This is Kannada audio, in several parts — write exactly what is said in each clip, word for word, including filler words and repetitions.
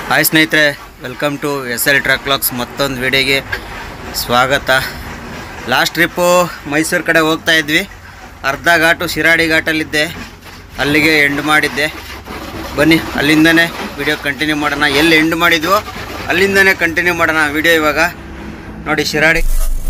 ಹಾಯ್ ಸ್ನೇಹಿತರೆ, welcome to S L truck vlogs. ಮತ್ತೊಂದು ವಿಡಿಯೋಗೆ ಸ್ವಾಗತ. ಲಾಸ್ಟ್ ಟ್ರಿಪ್ಪು ಮೈಸೂರು ಕಡೆ ಹೋಗ್ತಾ ಇದ್ವಿ. ಅರ್ಧ ಘಾಟು ಶಿರಾಡಿ ಘಾಟಲ್ಲಿದ್ದೆ, ಅಲ್ಲಿಗೆ ಎಂಡ್ ಮಾಡಿದ್ದೆ. ಬನ್ನಿ ಅಲ್ಲಿಂದನೇ ವಿಡಿಯೋ ಕಂಟಿನ್ಯೂ ಮಾಡೋಣ. ಎಲ್ಲಿ ಎಂಡ್ ಮಾಡಿದ್ವೋ ಅಲ್ಲಿಂದನೇ ಕಂಟಿನ್ಯೂ ಮಾಡೋಣ ವಿಡಿಯೋ. ಇವಾಗ ನೋಡಿ, ಶಿರಾಡಿ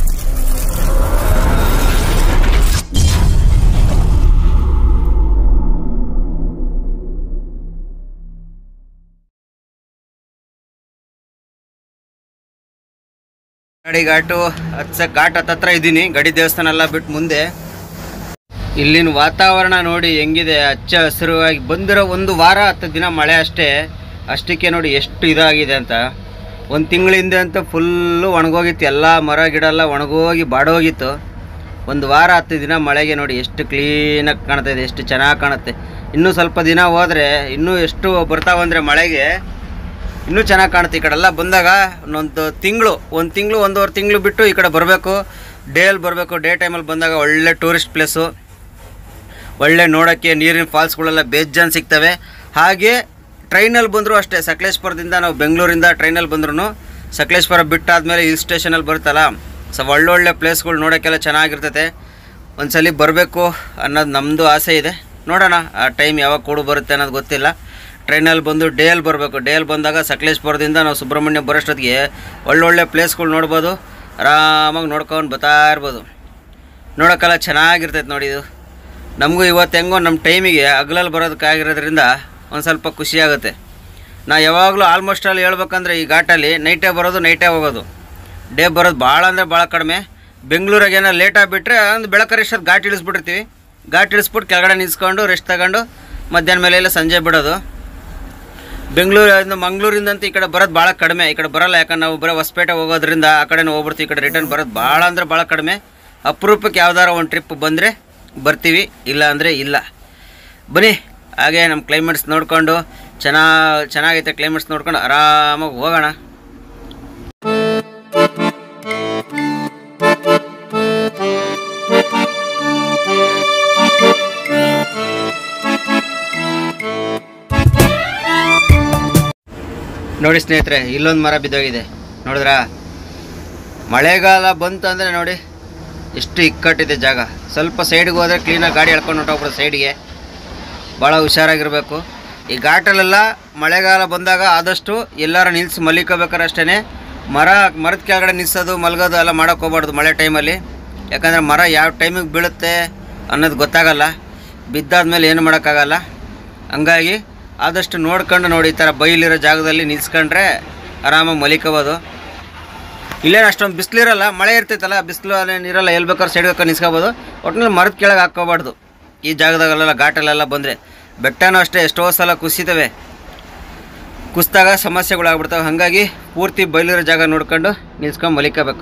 ಶಿರಾಡಿ ಘಾಟು ಹಚ್ಚ ಘಾಟ್ ಹತ್ತತ್ರ ಇದ್ದೀನಿ. ಗಡಿ ದೇವಸ್ಥಾನ ಎಲ್ಲ ಬಿಟ್ಟು ಮುಂದೆ. ಇಲ್ಲಿನ ವಾತಾವರಣ ನೋಡಿ ಹೆಂಗಿದೆ, ಹಚ್ಚ ಹಸಿರುವಾಗಿ. ಬಂದಿರೋ ಒಂದು ವಾರ ಹತ್ತು ದಿನ ಮಳೆ ಅಷ್ಟೇ. ಅಷ್ಟಕ್ಕೆ ನೋಡಿ ಎಷ್ಟು ಇದಾಗಿದೆ ಅಂತ. ಒಂದು ತಿಂಗಳ ಹಿಂದೆ ಅಂತ ಫುಲ್ಲು ಒಣಗೋಗಿತ್ತು, ಎಲ್ಲ ಮರ ಗಿಡ ಎಲ್ಲ ಒಣಗೋಗಿ ಬಾಡೋಗಿತ್ತು. ಒಂದು ವಾರ ಹತ್ತು ದಿನ ಮಳೆಗೆ ನೋಡಿ ಎಷ್ಟು ಕ್ಲೀನಾಗಿ ಕಾಣ್ತಾ ಇದೆ, ಎಷ್ಟು ಚೆನ್ನಾಗಿ ಕಾಣುತ್ತೆ. ಇನ್ನೂ ಸ್ವಲ್ಪ ದಿನ ಹೋದರೆ ಇನ್ನೂ ಎಷ್ಟು ಬರ್ತಾವಂದರೆ ಮಳೆಗೆ ಇನ್ನೂ ಚೆನ್ನಾಗಿ ಕಾಣುತ್ತೆ. ಈ ಕಡೆಲ್ಲ ಬಂದಾಗ ಒಂದು ತಿಂಗಳು ಒಂದು ತಿಂಗಳು ಒಂದೂವರೆ ತಿಂಗಳು ಬಿಟ್ಟು ಈ ಕಡೆ ಬರಬೇಕು. ಡೇಯಲ್ಲಿ ಬರಬೇಕು. ಡೇ ಟೈಮಲ್ಲಿ ಬಂದಾಗ ಒಳ್ಳೆ ಟೂರಿಸ್ಟ್ ಪ್ಲೇಸು, ಒಳ್ಳೆ ನೋಡೋಕ್ಕೆ ನೀರಿನ ಫಾಲ್ಸ್ಗಳೆಲ್ಲ ಬೇಜಾನ್ ಸಿಗ್ತವೆ. ಹಾಗೆ ಟ್ರೈನಲ್ಲಿ ಬಂದರೂ ಅಷ್ಟೇ, ಸಕಲೇಶ್ಪುರದಿಂದ ನಾವು ಬೆಂಗಳೂರಿಂದ ಟ್ರೈನಲ್ಲಿ ಬಂದ್ರೂ ಸಕಲೇಶ್ಪುರ ಬಿಟ್ಟಾದಮೇಲೆ ಹಿಲ್ ಸ್ಟೇಷನಲ್ಲಿ ಬರುತ್ತಲ್ಲ, ಸೊ ಒಳ್ಳೊಳ್ಳೆ ಪ್ಲೇಸ್ಗಳು ನೋಡೋಕ್ಕೆಲ್ಲ ಚೆನ್ನಾಗಿರ್ತೈತೆ. ಒಂದು ಸಲ ಬರಬೇಕು ಅನ್ನೋದು ನಮ್ಮದು ಆಸೆ ಇದೆ. ನೋಡೋಣ ಆ ಟೈಮ್ ಯಾವಾಗ ಕೂಡು ಬರುತ್ತೆ ಅನ್ನೋದು ಗೊತ್ತಿಲ್ಲ. ಟ್ರೈನಲ್ಲಿ ಬಂದು ಡೇಯಲ್ಲಿ ಬರಬೇಕು. ಡೇಯಲ್ಲಿ ಬಂದಾಗ ಸಕಲೇಶ್ಪುರದಿಂದ ನಾವು ಸುಬ್ರಹ್ಮಣ್ಯ ಬರೋಷ್ಟೊತ್ತಿಗೆ ಒಳ್ಳೊಳ್ಳೆ ಪ್ಲೇಸ್ಗಳು ನೋಡ್ಬೋದು. ಆರಾಮಾಗಿ ನೋಡ್ಕೊಂಡು ಬರ್ತಾ ಇರ್ಬೋದು. ನೋಡೋಕ್ಕೆಲ್ಲ ಚೆನ್ನಾಗಿರ್ತೈತೆ ನೋಡಿ. ಇದು ನಮಗೂ ಇವತ್ತು ಹೆಂಗೋ ನಮ್ಮ ಟೈಮಿಗೆ ಹಗಲಲ್ಲಿ ಬರೋದಕ್ಕಾಗಿರೋದ್ರಿಂದ ಒಂದು ಸ್ವಲ್ಪ ಖುಷಿಯಾಗುತ್ತೆ. ನಾ ಯಾವಾಗಲೂ ಆಲ್ಮೋಸ್ಟ್ ಅಲ್ಲಿ ಹೇಳ್ಬೇಕಂದ್ರೆ ಈ ಘಾಟಲ್ಲಿ ನೈಟೇ ಬರೋದು, ನೈಟೇ ಹೋಗೋದು. ಡೇ ಬರೋದು ಭಾಳ ಅಂದರೆ ಭಾಳ ಕಡಿಮೆ. ಬೆಂಗಳೂರಾಗ ಏನೋ ಲೇಟಾಗಿ ಬಿಟ್ಟರೆ ಒಂದು ಬೆಳಕರಿಷ್ಟೊತ್ತು ಘಾಟ್ ಇಳಿಸ್ಬಿಟ್ಟಿರ್ತೀವಿ. ಘಾಟ್ ಇಳಿಸ್ಬಿಟ್ಟು ಕೆಳಗಡೆ ನಿಲ್ಸ್ಕೊಂಡು ರೆಸ್ಟ್ ತಗೊಂಡು ಮಧ್ಯಾಹ್ನ ಮೇಲೆ ಎಲ್ಲ ಸಂಜೆ ಬಿಡೋದು. ಬೆಂಗಳೂರಿಂದ ಮಂಗಳೂರಿಂದಂತೂ ಈ ಕಡೆ ಬರೋದು ಭಾಳ ಕಡಿಮೆ. ಈ ಕಡೆ ಬರೋಲ್ಲ, ಯಾಕಂದ್ರೆ ನಾವು ಬರೋ ಹೊಸಪೇಟೆ ಹೋಗೋದ್ರಿಂದ ಆ ಕಡೆನೇ ಹೋಗ್ಬಿಡ್ತೀವಿ. ಈ ಕಡೆ ರಿಟರ್ನ್ ಬರೋದು ಭಾಳ ಅಂದರೆ ಭಾಳ ಕಡಿಮೆ. ಅಪರೂಪಕ್ಕೆ ಯಾವ್ದಾರ ಒಂದು ಟ್ರಿಪ್ ಬಂದರೆ ಬರ್ತೀವಿ, ಇಲ್ಲ ಅಂದರೆ ಇಲ್ಲ. ಬನ್ನಿ ಹಾಗೆ ನಮ್ಮ ಕ್ಲೈಮೇಟ್ಸ್ ನೋಡಿಕೊಂಡು ಚೆನ್ನಾಗಿ ಚೆನ್ನಾಗೈತೆ ಕ್ಲೈಮೇಟ್ಸ್ ನೋಡ್ಕೊಂಡು ಆರಾಮಾಗಿ ಹೋಗೋಣ. ನೋಡಿ ಸ್ನೇಹಿತರೆ, ಇಲ್ಲೊಂದು ಮರ ಬಿದ್ದೋಗಿದೆ ನೋಡಿದ್ರಾ. ಮಳೆಗಾಲ ಬಂತು ಅಂದರೆ ನೋಡಿ ಎಷ್ಟು ಇಕ್ಕಟ್ಟಿದೆ ಜಾಗ. ಸ್ವಲ್ಪ ಸೈಡ್ಗೆ ಹೋದರೆ ಕ್ಲೀನಾಗಿ ಗಾಡಿ ಎಳ್ಕೊಂಡು ಹೊಂಟೋಗ್ಬಿಡೋದು ಸೈಡ್ಗೆ. ಭಾಳ ಹುಷಾರಾಗಿರಬೇಕು. ಈ ಘಾಟಲ್ಲೆಲ್ಲ ಮಳೆಗಾಲ ಬಂದಾಗ ಆದಷ್ಟು ಎಲ್ಲರೂ ನಿಲ್ಲಿಸಿ ಮಲಿಕೋಬೇಕಾರೆ ಅಷ್ಟೇ. ಮರ ಮರದ ಕೆಳಗಡೆ ನಿಲ್ಲಿಸೋದು ಮಲಗೋದು ಎಲ್ಲ ಮಾಡೋಕ್ಕೆ ಹೋಗ್ಬಾರ್ದು ಮಳೆ ಟೈಮಲ್ಲಿ. ಯಾಕಂದರೆ ಮರ ಯಾವ ಟೈಮಿಗೆ ಬೀಳುತ್ತೆ ಅನ್ನೋದು ಗೊತ್ತಾಗಲ್ಲ. ಬಿದ್ದಾದ್ಮೇಲೆ ಏನು ಮಾಡೋಕ್ಕಾಗಲ್ಲ. ಹಂಗಾಗಿ ಆದಷ್ಟು ನೋಡ್ಕೊಂಡು ನೋಡಿ, ಈ ಥರ ಬೈಲಿರೋ ಜಾಗದಲ್ಲಿ ನಿಲ್ಸ್ಕೊಂಡ್ರೆ ಆರಾಮಾಗಿ ಮಲಿಕೋಬೋದು. ಇಲ್ಲೇನು ಅಷ್ಟೊಂದು ಬಿಸಿಲಿರಲ್ಲ, ಮಳೆ ಇರ್ತೈತಲ್ಲ, ಬಿಸಿಲು ನೀರೆಲ್ಲ ಎಲ್ಲಿ ಬೇಕಾದ್ರೆ ಸೈಡ್ ಬೇಕಾದ್ರೆ ನಿಲ್ಸ್ಕೋಬೋದು. ಒಟ್ಟಿನಲ್ಲಿ ಮರದ ಕೆಳಗೆ ಹಾಕ್ಕೋಬಾರ್ದು ಈ ಜಾಗದಾಗಲೆಲ್ಲ. ಘಾಟಲ್ಲೆಲ್ಲ ಬಂದರೆ ಬೆಟ್ಟನೂ ಅಷ್ಟೇ ಎಷ್ಟೋ ಸಲ ಕುಸಿತವೆ. ಕುಸಿದಾಗ ಸಮಸ್ಯೆಗಳಾಗ್ಬಿಡ್ತವೆ. ಹಾಗಾಗಿ ಪೂರ್ತಿ ಬೈಲಿರೋ ಜಾಗ ನೋಡ್ಕೊಂಡು ನಿಲ್ಸ್ಕೊಂಡು ಮಲಿಕೋಬೇಕು.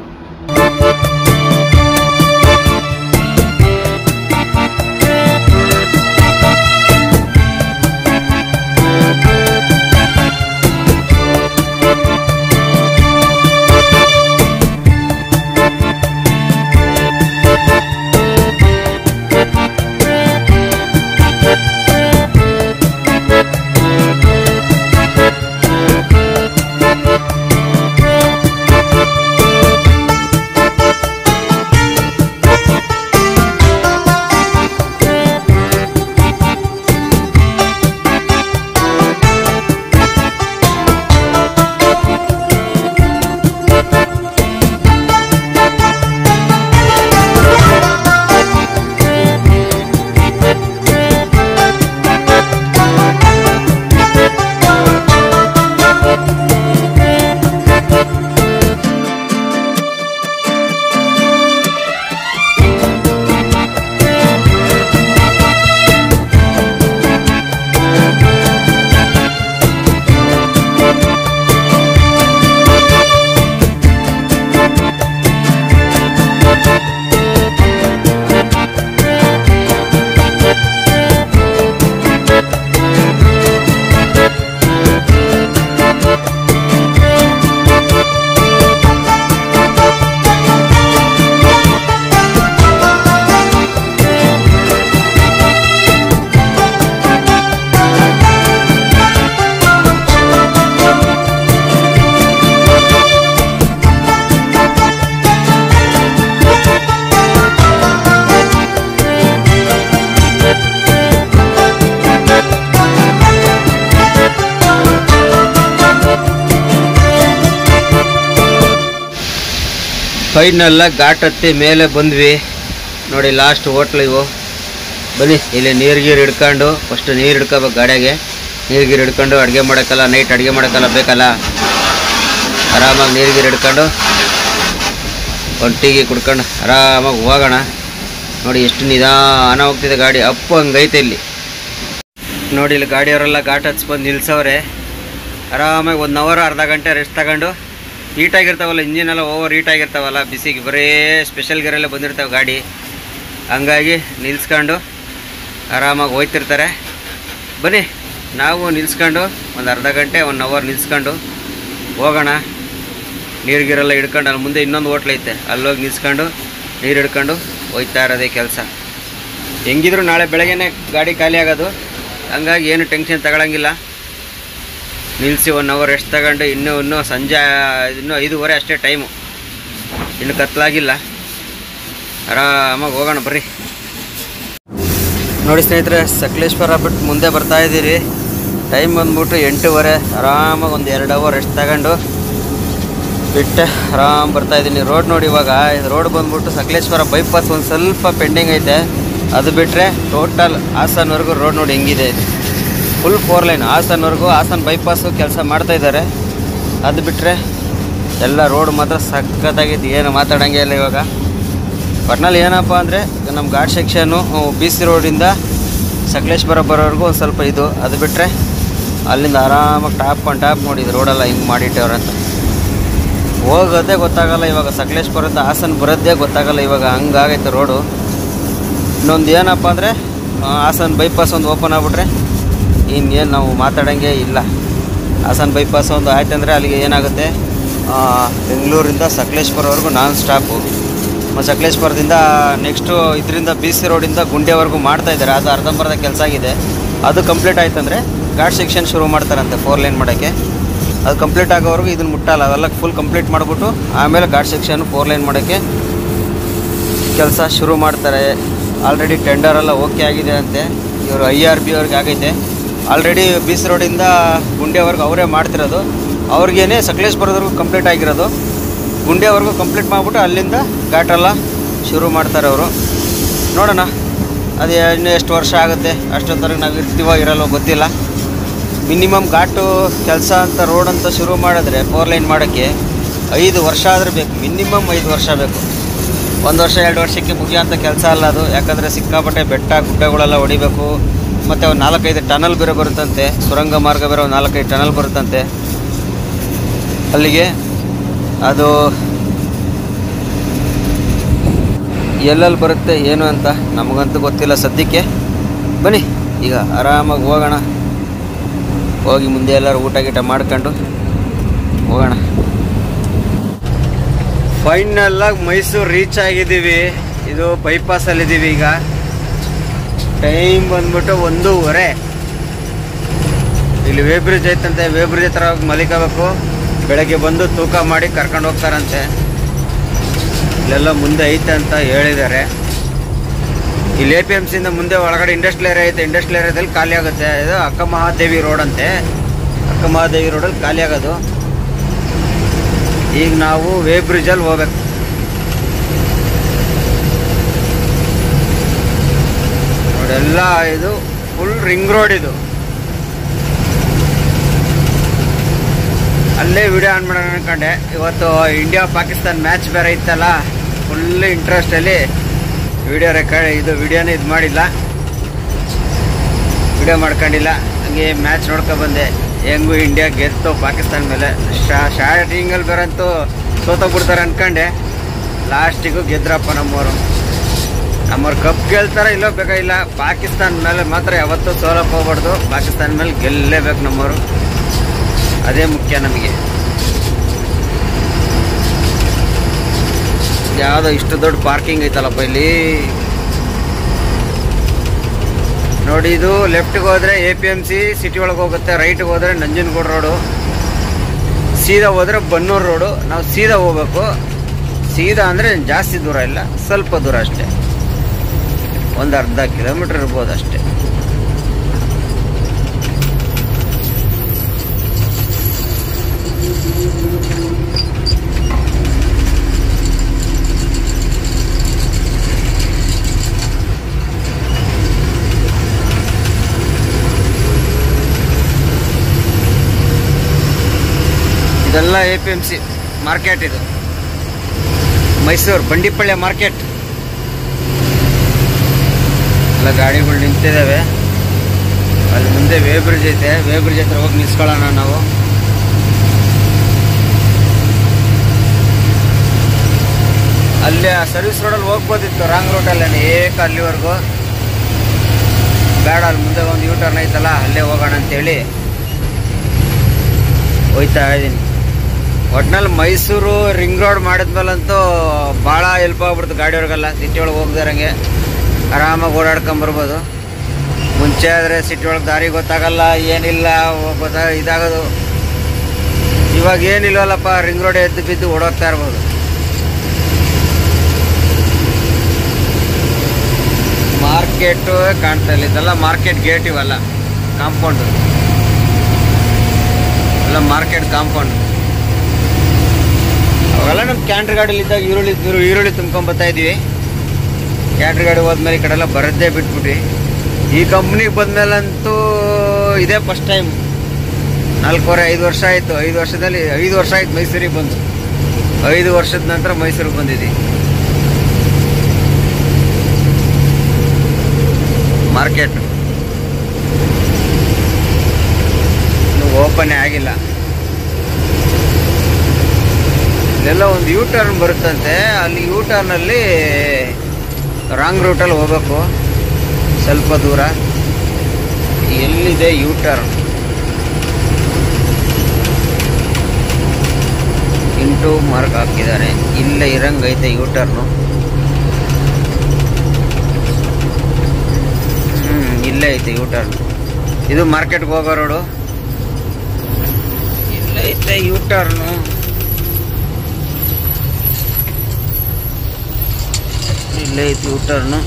ಫೈನಲ್ಲ ಘಾಟ್ ಹತ್ತಿ ಮೇಲೆ ಬಂದ್ವಿ ನೋಡಿ. ಲಾಸ್ಟ್ ಹೋಟ್ಲ್ ಇವು. ಬನ್ನಿ ಇಲ್ಲಿ ನೀರು ಗೀರು ಹಿಡ್ಕೊಂಡು ಫಸ್ಟ್ ನೀರು ಹಿಡ್ಕೋಬೇಕು ಗಾಡಿಯಾಗೆ. ನೀರು ಗೀರು ಹಿಡ್ಕೊಂಡು ಅಡುಗೆ ಮಾಡೋಕ್ಕಲ್ಲ, ನೈಟ್ ಅಡುಗೆ ಮಾಡೋಕ್ಕಲ್ಲ ಬೇಕಲ್ಲ, ಆರಾಮಾಗಿ ನೀರು ಗೀರು ಹಿಡ್ಕೊಂಡು ಒಂದು ಟೀಗೆ ಕುಡ್ಕೊಂಡು ಆರಾಮಾಗಿ ಹೋಗೋಣ. ನೋಡಿ ಎಷ್ಟು ನಿಧಾನ ಹೋಗ್ತಿದೆ ಗಾಡಿ, ಅಪ್ಪು ಹಂಗೈತೆ ಇಲ್ಲಿ ನೋಡಿ. ಇಲ್ಲಿ ಗಾಡಿಯವರೆಲ್ಲ ಘಾಟ್ ಹಚ್ಚಿ ಬಂದು ನಿಲ್ಸವ್ರೆ. ಆರಾಮಾಗಿ ಒಂದು ಅವರ್ ಅರ್ಧ ಗಂಟೆ ರೆಸ್ಟ್ ತಗೊಂಡು, ಹೀಟಾಗಿರ್ತಾವಲ್ಲ ಇಂಜಿನೆಲ್ಲ ಓವರ್ ಹೀಟಾಗಿರ್ತಾವಲ್ಲ, ಬಿಸಿಗೆ ಬರೀ ಸ್ಪೆಷಲ್ ಗೇರಲ್ಲೇ ಬಂದಿರ್ತಾವೆ ಗಾಡಿ, ಹಂಗಾಗಿ ನಿಲ್ಸ್ಕೊಂಡು ಆರಾಮಾಗಿ ಹೋಯ್ತಿರ್ತಾರೆ. ಬನ್ನಿ ನಾವು ನಿಲ್ಸ್ಕೊಂಡು ಒಂದು ಅರ್ಧ ಗಂಟೆ ಒನ್ ಅವರ್ ನಿಲ್ಸ್ಕೊಂಡು ಹೋಗೋಣ. ನೀರು ಗೀರೆಲ್ಲ ಹಿಡ್ಕೊಂಡು ಅಲ್ಲಿ ಮುಂದೆ ಇನ್ನೊಂದು ಹೋಟ್ಲ್ ಐತೆ, ಅಲ್ಲೋಗಿ ನಿಲ್ಸ್ಕೊಂಡು ನೀರು ಹಿಡ್ಕೊಂಡು ಹೋಯ್ತಾ ಇರೋದೇ ಕೆಲಸ. ಹೆಂಗಿದ್ರು ನಾಳೆ ಬೆಳಗ್ಗೆನೇ ಗಾಡಿ ಖಾಲಿ ಆಗೋದು, ಹಂಗಾಗಿ ಏನು ಟೆನ್ಷನ್ ತಗೊಳಂಗಿಲ್ಲ. ನಿಲ್ಲಿಸಿ ಒನ್ ಅವರ್ ರೆಸ್ಟ್ ತಗೊಂಡು ಇನ್ನೂ ಇನ್ನೂ ಸಂಜೆ ಇನ್ನೂ ಐದೂವರೆ ಅಷ್ಟೇ ಟೈಮು, ಇನ್ನು ಕತ್ತಲಾಗಿಲ್ಲ, ಆರಾಮಾಗಿ ಹೋಗೋಣ ಬರ್ರಿ. ನೋಡಿ ಸ್ನೇಹಿತರೆ, ಸಕಲೇಶ್ವರ ಬಿಟ್ಟು ಮುಂದೆ ಬರ್ತಾ ಇದ್ದೀರಿ. ಟೈಮ್ ಬಂದ್ಬಿಟ್ಟು ಎಂಟೂವರೆ. ಆರಾಮಾಗಿ ಒಂದು ಎರಡು ಅವರ್ ರೆಸ್ಟ್ ತಗೊಂಡು ಬಿಟ್ಟೆ ಆರಾಮ್ ಬರ್ತಾಯಿದ್ದೀನಿ. ರೋಡ್ ನೋಡಿ, ಇವಾಗ ರೋಡ್ ಬಂದ್ಬಿಟ್ಟು ಸಕಲೇಶ್ವರ ಬೈಪಾಸ್ ಒಂದು ಸ್ವಲ್ಪ ಪೆಂಡಿಂಗ್ ಐತೆ, ಅದು ಬಿಟ್ಟರೆ ಟೋಟಲ್ ಹಾಸನವರೆಗೂ ರೋಡ್ ನೋಡಿ ಹೆಂಗಿದೆ. ಫುಲ್ ಫೋರ್ ಲೈನ್ ಹಾಸನವರೆಗೂ, ಹಾಸನ ಬೈಪಾಸು ಕೆಲಸ ಮಾಡ್ತಾಯಿದ್ದಾರೆ. ಅದು ಬಿಟ್ಟರೆ ಎಲ್ಲ ರೋಡ್ ಮಾತ್ರ ಸಖತ್ತಾಗಿತ್ತು, ಏನು ಮಾತಾಡೋಂಗೆ ಇಲ್ಲ. ಇವಾಗ ಒಟ್ನಲ್ಲಿ ಏನಪ್ಪ ಅಂದರೆ ನಮ್ಮ ಘಾಟ್ ಸೆಕ್ಷನ್ನು ಬಿ ಸಿ ರೋಡಿಂದ ಸಕಲೇಶ್ವರ ಬರೋವರೆಗೂ ಒಂದು ಸ್ವಲ್ಪ ಇದು, ಅದು ಬಿಟ್ಟರೆ ಅಲ್ಲಿಂದ ಆರಾಮಾಗಿ ಟಾಪ್ ಆನ್ ಟಾಪ್ ನೋಡಿದ್ದು ರೋಡೆಲ್ಲ ಹಿಂಗೆ ಮಾಡಿಟ್ಟವ್ರಂತ. ಹೋಗೋದೇ ಗೊತ್ತಾಗಲ್ಲ ಇವಾಗ, ಸಕಲೇಶ್ವರದಿಂದ ಹಾಸನ ಬರೋದೇ ಗೊತ್ತಾಗಲ್ಲ ಇವಾಗ, ಹಂಗಾಗೈತೆ ರೋಡು. ಇನ್ನೊಂದು ಏನಪ್ಪ ಅಂದರೆ ಹಾಸನ ಬೈಪಾಸ್ ಒಂದು ಓಪನ್ ಆಗಿಬಿಟ್ರೆ ಇನ್ನೇನು ನಾವು ಮಾತಾಡೋಂಗೆ ಇಲ್ಲ. ಹಾಸನ ಬೈಪಾಸ್ ಒಂದು ಆಯ್ತಂದರೆ ಅಲ್ಲಿಗೆ ಏನಾಗುತ್ತೆ, ಬೆಂಗಳೂರಿಂದ ಸಕಲೇಶ್ವರವರೆಗೂ ನಾನ್ ಸ್ಟಾಪು. ಸಕಲೇಶ್ವರದಿಂದ ನೆಕ್ಸ್ಟು ಇದರಿಂದ ಬಿ ಸಿ ರೋಡಿಂದ ಗುಂಡ್ಯವರೆಗೂ ಮಾಡ್ತಾಯಿದ್ದಾರೆ, ಅದು ಅರ್ಧಂಬರ್ಧ ಕೆಲಸ ಆಗಿದೆ. ಅದು ಕಂಪ್ಲೀಟ್ ಆಯ್ತಂದರೆ ಘಾಟ್ ಸೆಕ್ಷನ್ ಶುರು ಮಾಡ್ತಾರಂತೆ ಫೋರ್ ಲೈನ್ ಮಾಡೋಕ್ಕೆ. ಅದು ಕಂಪ್ಲೀಟ್ ಆಗೋವರೆಗೂ ಇದನ್ನು ಮುಟ್ಟಲ್ಲ, ಅವೆಲ್ಲ ಫುಲ್ ಕಂಪ್ಲೀಟ್ ಮಾಡಿಬಿಟ್ಟು ಆಮೇಲೆ ಘಾಟ್ ಸೆಕ್ಷನ್ ಫೋರ್ ಲೈನ್ ಮಾಡೋಕ್ಕೆ ಕೆಲಸ ಶುರು ಮಾಡ್ತಾರೆ. ಆಲ್ರೆಡಿ ಟೆಂಡರೆಲ್ಲ ಓಕೆ ಆಗಿದೆ ಅಂತೆ, ಇವರು ಐ ಆರ್ ಬಿ ಅವ್ರಿಗೆ ಆಗೈತೆ. ಆಲ್ರೆಡಿ ಬಿ ಸಿ ರೋಡಿಂದ ಗುಂಡ್ಯವರೆಗೂ ಅವರೇ ಮಾಡ್ತಿರೋದು, ಅವ್ರಿಗೇನೆ ಸಕಲೇಶ್ವರದವರೆಗೂ ಕಂಪ್ಲೀಟ್ ಆಗಿರೋದು. ಗುಂಡ್ಯವರೆಗೂ ಕಂಪ್ಲೀಟ್ ಮಾಡಿಬಿಟ್ಟು ಅಲ್ಲಿಂದ ಘಾಟೆಲ್ಲ ಶುರು ಮಾಡ್ತಾರೆ ಅವರು. ನೋಡೋಣ ಅದು ಇನ್ನೂ ಎಷ್ಟು ವರ್ಷ ಆಗುತ್ತೆ, ಅಷ್ಟೊತ್ತವರೆಗೆ ನಾವು ಇರ್ತೀವೋ ಇರಲ್ಲೋ ಗೊತ್ತಿಲ್ಲ. ಮಿನಿಮಮ್ ಘಾಟು ಕೆಲಸ ಅಂತ ರೋಡ್ ಅಂತ ಶುರು ಮಾಡಿದ್ರೆ ಫೋರ್ ಲೈನ್ ಮಾಡೋಕ್ಕೆ ಐದು ವರ್ಷ ಆದರೆ ಬೇಕು, ಮಿನಿಮಮ್ ಐದು ವರ್ಷ ಬೇಕು. ಒಂದು ವರ್ಷ ಎರಡು ವರ್ಷಕ್ಕೆ ಮುಗಿಯೋಂಥ ಕೆಲಸ ಅಲ್ಲ ಅದು, ಯಾಕಂದರೆ ಸಿಕ್ಕಾಪಟ್ಟೆ ಬೆಟ್ಟ ಗುಡ್ಡಗಳೆಲ್ಲ ಹೊಡಿಬೇಕು. ಮತ್ತು ಒಂದು ನಾಲ್ಕೈದು ಟನಲ್ ಬೇರೆ ಬರುತ್ತಂತೆ, ಸುರಂಗ ಮಾರ್ಗ ಬೇರೆ ಒಂದು ನಾಲ್ಕೈದು ಟನಲ್ ಬರುತ್ತಂತೆ ಅಲ್ಲಿಗೆ. ಅದು ಎಲ್ಲೆಲ್ಲಿ ಬರುತ್ತೆ ಏನು ಅಂತ ನಮಗಂತೂ ಗೊತ್ತಿಲ್ಲ ಸದ್ಯಕ್ಕೆ. ಬನ್ನಿ ಈಗ ಆರಾಮಾಗಿ ಹೋಗೋಣ, ಹೋಗಿ ಮುಂದೆ ಎಲ್ಲರೂ ಊಟ ಗೀಟ ಮಾಡ್ಕೊಂಡು ಹೋಗೋಣ. ಫೈನಲ್ಲಾಗಿ ಮೈಸೂರು ರೀಚ್ ಆಗಿದ್ದೀವಿ. ಇದು ಬೈಪಾಸಲ್ಲಿದ್ದೀವಿ ಈಗ. ಟೈಮ್ ಬಂದ್ಬಿಟ್ಟು ಒಂದೂವರೆ. ಇಲ್ಲಿ ವೇ ಬ್ರಿಡ್ಜ್ ಐತಂತೆ, ವೇ ಬ್ರಿಡ್ಜ್ ಹತ್ರ ಹೋಗಿ ಮಲಿಕೋಬೇಕು. ಬೆಳಗ್ಗೆ ಬಂದು ತೂಕ ಮಾಡಿ ಕರ್ಕೊಂಡು ಹೋಗ್ತಾರಂತೆ. ಇಲ್ಲೆಲ್ಲ ಮುಂದೆ ಐತೆ ಅಂತ ಹೇಳಿದ್ದಾರೆ. ಇಲ್ಲಿ ಎ ಪಿ ಎಮ್ ಸಿಯಿಂದ ಮುಂದೆ ಒಳಗಡೆ ಇಂಡಸ್ಟ್ರಿಯಲ್ ಏರಿಯಾ ಐತೆ, ಇಂಡಸ್ಟ್ರಿಯಲ್ ಏರಿಯಾದಲ್ಲಿ ಖಾಲಿ ಆಗುತ್ತೆ. ಇದು ಅಕ್ಕ ಮಹಾದೇವಿ ರೋಡ್ ಅಂತೆ, ಅಕ್ಕ ಮಹಾದೇವಿ ರೋಡಲ್ಲಿ ಖಾಲಿ ಆಗೋದು. ಈಗ ನಾವು ವೇ ಬ್ರಿಡ್ಜಲ್ಲಿ ಹೋಗ್ಬೇಕು. ನೋಡೆಲ್ಲ ಇದು ಫುಲ್ ರಿಂಗ್ ರೋಡ್ ಇದು. ಅಲ್ಲೇ ವಿಡಿಯೋ ಆನ್ ಮಾಡೋಣ ಅನ್ಕೊಂಡೆ. ಇವತ್ತು ಇಂಡಿಯಾ ಪಾಕಿಸ್ತಾನ್ ಮ್ಯಾಚ್ ಬೇರೆ ಇತ್ತಲ್ಲ, ಫುಲ್ ಇಂಟ್ರೆಸ್ಟಲ್ಲಿ ವಿಡಿಯೋ ರೆಕಾರ್ಡ್ ಇದು ವಿಡಿಯೋನೇ ಇದು ಮಾಡಿಲ್ಲ, ವಿಡಿಯೋ ಮಾಡ್ಕೊಂಡಿಲ್ಲ. ಹಂಗೆ ಮ್ಯಾಚ್ ನೋಡ್ಕೊಬಂದೆ. ಹೆಂಗೂ ಇಂಡಿಯಾ ಗೆದ್ದು ಪಾಕಿಸ್ತಾನ ಮೇಲೆ. ಶಾ ಸ್ಟಾರ್ಟಿಂಗಲ್ಲಿ ಬೇರಂತೂ ಸೋತೋಗ್ಬಿಡ್ತಾರೆ ಅಂದ್ಕೊಂಡೆ, ಲಾಸ್ಟಿಗೂ ಗೆದ್ರಪ್ಪ ನಮ್ಮವರು. ನಮ್ಮವ್ರು ಕಪ್ ಗೆಲ್ತಾರೆ ಇಲ್ಲೋ ಬೇಕಾಗಿಲ್ಲ, ಪಾಕಿಸ್ತಾನ ಮೇಲೆ ಮಾತ್ರ ಯಾವತ್ತೂ ಸೋಲಕ್ಕೆ ಹೋಗ್ಬಾರ್ದು. ಪಾಕಿಸ್ತಾನ ಮೇಲೆ ಗೆಲ್ಲೇಬೇಕು ನಮ್ಮವರು, ಅದೇ ಮುಖ್ಯ ನಮಗೆ. ಯಾವುದೋ ಇಷ್ಟು ದೊಡ್ಡ ಪಾರ್ಕಿಂಗ್ ಐತಲ್ಲಪ್ಪ ಇಲ್ಲಿ ನೋಡಿ. ಇದು ಲೆಫ್ಟ್ಗೆ ಹೋದರೆ A P M C city ಒಳಗೆ ಹೋಗುತ್ತೆ, ರೈಟ್ಗೆ ಹೋದರೆ ನಂಜನಗೂಡು ರೋಡು, ಸೀದಾ ಹೋದರೆ ಬನ್ನೂರು ರೋಡು. ನಾವು ಸೀದಾ ಹೋಗ್ಬೇಕು. ಸೀದಾ ಅಂದರೆ ಜಾಸ್ತಿ ದೂರ ಇಲ್ಲ, ಸ್ವಲ್ಪ ದೂರ ಅಷ್ಟೇ, ಒಂದು ಅರ್ಧ ಕಿಲೋಮೀಟ್ರ್ ಇರ್ಬೋದು ಅಷ್ಟೇ. ಇದೆಲ್ಲ A P M C market, ಇದು ಮೈಸೂರು ಬಂಡಿಪಳ್ಳಿ ಮಾರ್ಕೆಟ್. ಎಲ್ಲ ಗಾಡಿಗಳು ನಿಂತಿದ್ದಾವೆ. ಅಲ್ಲಿ ಮುಂದೆ ವೇ ಬ್ರಿಡ್ಜ್ ಐತೆ, ವೇ ಬ್ರಿಡ್ಜ್ ಹತ್ರ ಹೋಗಿ ನಿಲ್ಸ್ಕೊಳ್ಳೋಣ ನಾವು. ಅಲ್ಲಿ ಆ ಸರ್ವಿಸ್ ರೋಡಲ್ಲಿ ಹೋಗ್ಬೋದಿತ್ತು, ರಾಂಗ್ ರೂಟಲ್ಲೇ ಏಕ ಅಲ್ಲಿವರೆಗೂ ಬೇಡ. ಅಲ್ಲಿ ಮುಂದೆ ಒಂದು ಯೂ ಟರ್ನ್ ಐತಲ್ಲ, ಅಲ್ಲೇ ಹೋಗೋಣ ಅಂತೇಳಿ ಹೋಯ್ತಾ ಇದ್ದೀನಿ. ಒಟ್ನಲ್ಲಿ ಮೈಸೂರು ರಿಂಗ್ ರೋಡ್ ಮಾಡಿದ್ಮೇಲಂತೂ ಭಾಳ ಹೆಲ್ಪ್ ಆಗ್ಬಿಡ್ತು ಗಾಡಿಯವ್ರಿಗೆಲ್ಲ. ಸಿಟಿ ಒಳಗೆ ಹೋಗ್ದಾರಂಗೆ ಆರಾಮಾಗಿ ಓಡಾಡ್ಕೊಂಬರ್ಬೋದು. ಮುಂಚೆ ಆದರೆ ಸಿಟಿ ಒಳಗೆ ದಾರಿ ಗೊತ್ತಾಗಲ್ಲ, ಏನಿಲ್ಲ, ಗೊತ್ತಾ ಇದಾಗೋದು. ಇವಾಗ ಏನಿಲ್ವಲ್ಲಪ್ಪ, ರಿಂಗ್ ರೋಡ್ ಎದ್ದು ಬಿದ್ದು ಓಡೋಗ್ತಾ ಇರ್ಬೋದು. ಮಾರ್ಕೆಟು ಕಾಣ್ತಾ ಇಲ್ಲ, ಇದೆಲ್ಲ ಮಾರ್ಕೆಟ್ ಗೇಟ್, ಇವೆಲ್ಲ ಕಾಂಪೌಂಡ್, ಎಲ್ಲ ಮಾರ್ಕೆಟ್ ಕಾಂಪೌಂಡ್. ಅವೆಲ್ಲ ನಮ್ಮ ಕ್ಯಾಂಟ್ರ್ ಗಾಡಿಲಿದ್ದಾಗ ಈರುಳ್ಳಿ ಈರುಳ್ಳಿ ತುಂಬ್ಕೊಂಬತ್ತಾ ಇದ್ವಿ. ಕ್ಯಾಂಟ್ರ್ ಗಾಡಿ ಹೋದ್ಮೇಲೆ ಈ ಕಡೆ ಎಲ್ಲ ಬರದ್ದೇ ಬಿಟ್ಬಿಟ್ವಿ. ಈ ಕಂಪ್ನಿಗೆ ಬಂದಮೇಲಂತೂ ಇದೇ ಫಸ್ಟ್ ಟೈಮ್. ನಾಲ್ಕೂವರೆ ಐದು ವರ್ಷ ಆಯಿತು. ಐದು ವರ್ಷದಲ್ಲಿ ಐದು ವರ್ಷ ಆಯ್ತು ಮೈಸೂರಿಗೆ ಬಂದು. ಐದು ವರ್ಷದ ನಂತರ ಮೈಸೂರಿಗೆ ಬಂದಿದ್ವಿ. ಮಾರ್ಕೆಟ್ ಇನ್ನು ಓಪನ್ನೇ ಆಗಿಲ್ಲ. ಇಲ್ಲೆಲ್ಲ ಒಂದು ಯೂ ಟರ್ನ್ ಬರುತ್ತಂತೆ, ಅಲ್ಲಿ ಯೂ ಟರ್ನಲ್ಲಿ ರಾಂಗ್ ರೂಟಲ್ಲಿ ಹೋಗ್ಬೇಕು ಸ್ವಲ್ಪ ದೂರ. ಎಲ್ಲಿದೆ ಯೂ ಟರ್ನ್? ಇಂಟು ಮಾರ್ಕ್ ಹಾಕಿದ್ದಾರೆ, ಇಲ್ಲೇ ಇರಂಗೈತೆ ಯೂ ಟರ್ನು. ಹ್ಞೂ ಇಲ್ಲೇ ಐತೆ ಯೂ ಟರ್ನ್. ಇದು ಮಾರ್ಕೆಟ್ಗೆ ಹೋಗೋ ರೋಡು. ಇಲ್ಲೇ ಐತೆ ಯೂ ಟರ್ನು. ಇಲ್ಲೇ ಐತೆ ಯೂ ಟರ್ನು.